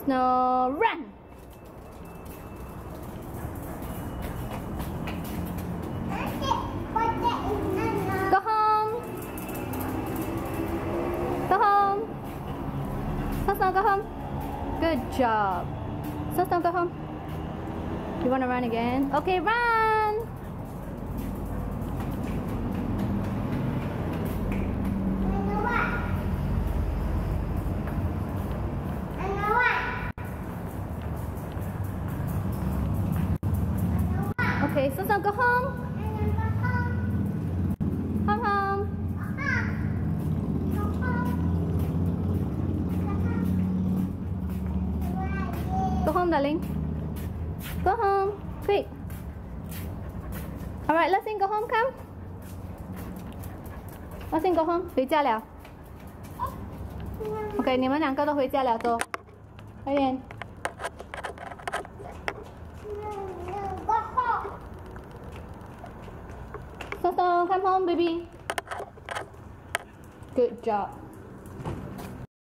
Snow, run! Go home! Go home! Snow, go home! Good job! Snow, go home! You wanna run again? Okay, run! Okay, so go home. Home. Go home, darling. Go home, quick. Alright, let's go home, come. Let's go home. 回家了。OK， 你们两个都回家了，走，快点。So, come home, baby. Good job.